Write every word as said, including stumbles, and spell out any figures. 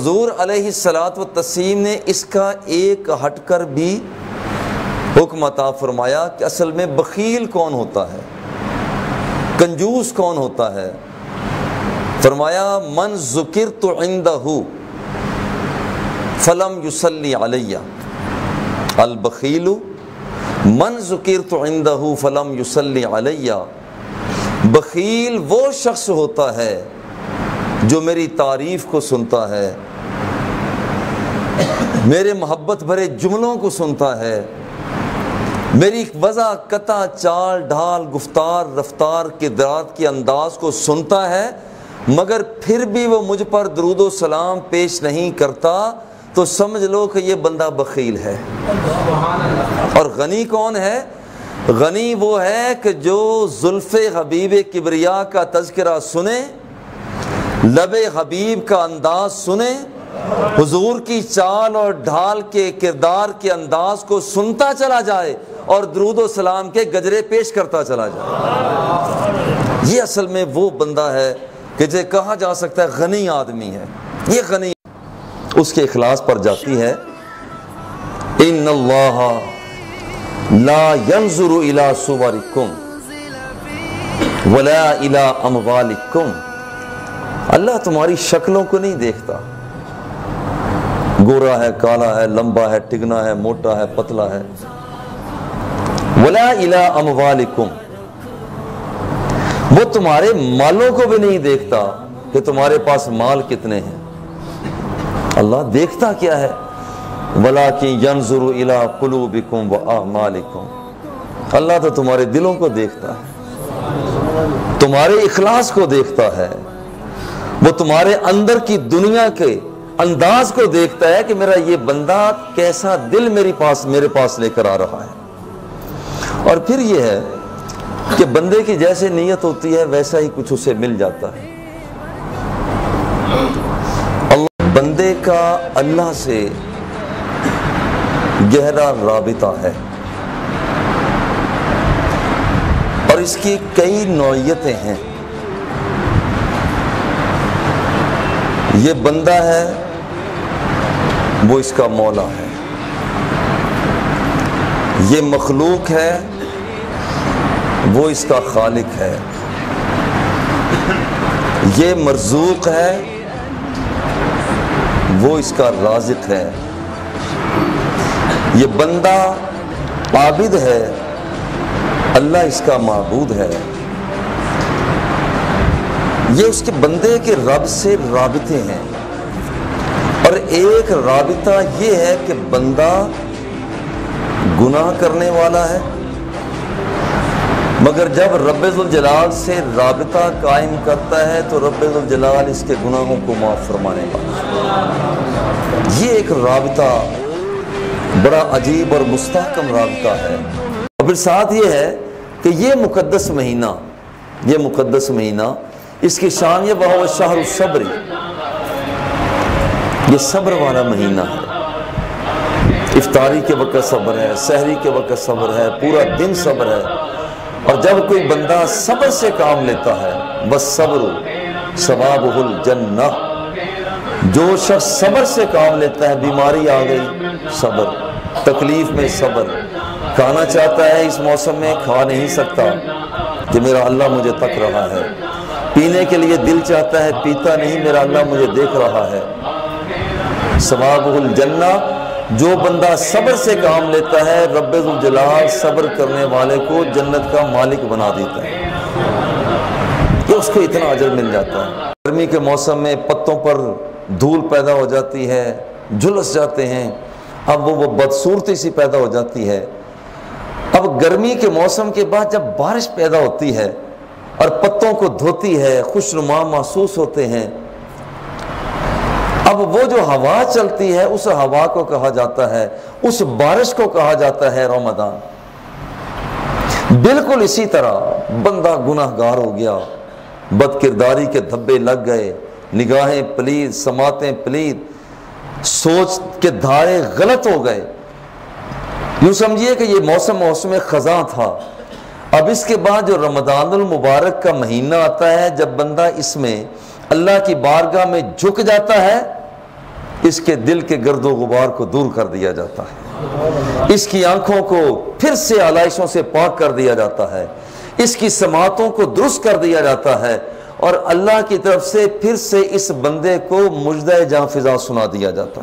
حضور علیہ الصلوۃ والتسلیم نے اس کا ایک ہٹ کر بھی حکم عطا فرمایا کہ اصل میں بخیل کون ہوتا ہے، کنجوس کون ہوتا ہے۔ فرمایا من ذکرت عندہ فلم یصلی علی، البخیل من ذکرت عندہ فلم یصلی علی، بخیل وہ شخص ہوتا ہے جو میری تعریف کو سنتا ہے، میرے محبت بھرے جملوں کو سنتا ہے، میری وضع قطع چال ڈھال گفتار رفتار کردار کے انداز کو سنتا ہے، مگر پھر بھی وہ مجھ پر درود و سلام پیش نہیں کرتا، تو سمجھ لو کہ یہ بندہ بخیل ہے۔ اور غنی کون ہے؟ غنی وہ ہے کہ جو زلف حبیب کبریا کا تذکرہ سنے، لب حبیب کا انداز سنے، حضور کی چال اور ڈھال کے کردار کے انداز کو سنتا چلا جائے اور درود و سلام کے گجرے پیش کرتا چلا جائے۔ یہ اصل میں وہ بندہ ہے کہ جسے کہا جا سکتا ہے غنی آدمی ہے۔ یہ غنی اس کے اخلاص پر جاتی ہے۔ ان اللہ لا ينظر الى صورکم ولا الى اموالکم، اللہ تمہاری شکلوں کو نہیں دیکھتا، گورا ہے کالا ہے لمبا ہے ٹگنا ہے موٹا ہے پتلا ہے، ولا الى اموالکم، وہ تمہارے مالوں کو بھی نہیں دیکھتا کہ تمہارے پاس مال کتنے ہیں۔ اللہ دیکھتا کیا ہے؟ وَلَٰكِن يَنظُرُ إِلَىٰ قُلُوبِكُمْ وَأَعْمَالِكُمْ، اللہ تو تمہارے دلوں کو دیکھتا ہے، تمہارے اخلاص کو دیکھتا ہے، وہ تمہارے اندر کی دنیا کے انداز کو دیکھتا ہے کہ میرا یہ بندہ کیسا دل میرے پاس میرے پاس لے کر آ رہا ہے۔ اور پھر یہ ہے کہ بندے کی جیسے نیت ہوتی ہے ویسا ہی کچھ اسے مل جاتا ہے۔ اللہ بندے کا اللہ سے گہرا رابطہ ہے، اور اس کی کئی نوعیتیں ہیں۔ یہ بندہ ہے وہ اس کا مولا ہے، یہ مخلوق ہے وہ اس کا خالق ہے، یہ مرزوق ہے وہ اس کا رازق ہے، یہ بندہ عابد ہے اللہ اس کا معبود ہے۔ یہ اس کے بندے کے رب سے رابطے ہیں، اور ایک رابطہ یہ ہے کہ بندہ گناہ کرنے والا ہے، مگر جب رب ذوالجلال سے رابطہ قائم کرتا ہے تو رب ذوالجلال اس کے گناہوں کو معاف فرمانے والا ہے۔ یہ ایک رابطہ بڑا عجیب اور مستحکم رابطہ ہے۔ اور پھر ساتھ یہ ہے کہ یہ مقدس مہینہ یہ مقدس مہینہ اس کی شان یہ بہو شہر الصبر، یہ صبر والا مہینہ ہے۔ افطاری کے وقت صبر ہے، سحری کے وقت صبر ہے، پورا دن صبر ہے۔ اور جب کوئی بندہ صبر سے کام لیتا ہے بس صبر ثوابہ الجنہ، جو شخص صبر سے کام لیتا ہے، بیماری آ گئی صبر، تکلیف میں صبر، کھانا چاہتا ہے اس موسم میں کھا نہیں سکتا کہ میرا اللہ مجھے تک رہا ہے، پینے کے لیے دل چاہتا ہے پیتا نہیں میرا اللہ مجھے دیکھ رہا ہے، ثوابہ الجنہ، جو بندہ صبر سے کام لیتا ہے رب ذوالجلال صبر کرنے والے کو جنت کا مالک بنا دیتا ہے کہ اس کو اتنا اجر مل جاتا ہے۔ گرمی کے موسم میں پتوں پر دھول پیدا ہو جاتی ہے، جھلس جاتے ہیں، اب وہ وہ بدصورتی سی پیدا ہو جاتی ہے۔ اب گرمی کے موسم کے بعد جب بارش پیدا ہوتی ہے اور پتوں کو دھوتی ہے، خوشنما محسوس ہوتے ہیں، اب وہ جو ہوا چلتی ہے اس ہوا کو کہا جاتا ہے، اس بارش کو کہا جاتا ہے رمضان۔ بالکل اسی طرح بندہ گناہ گار ہو گیا، بد کرداری کے دھبے لگ گئے، نگاہیں پلید، سماعتیں پلید، سوچ کے دھارے غلط ہو گئے، یوں سمجھیے کہ یہ موسم موسم خزاں تھا۔ اب اس کے بعد جو رمضان المبارک کا مہینہ آتا ہے، جب بندہ اس میں اللہ کی بارگاہ میں جھک جاتا ہے اس کے دل کے گرد و غبار کو دور کر دیا جاتا ہے، اس کی آنکھوں کو پھر سے آلائشوں سے پاک کر دیا جاتا ہے، اس کی سماعتوں کو درست کر دیا جاتا ہے، اور اللہ کی طرف سے پھر سے اس بندے کو مژدہ جاں فضا سنا دیا جاتا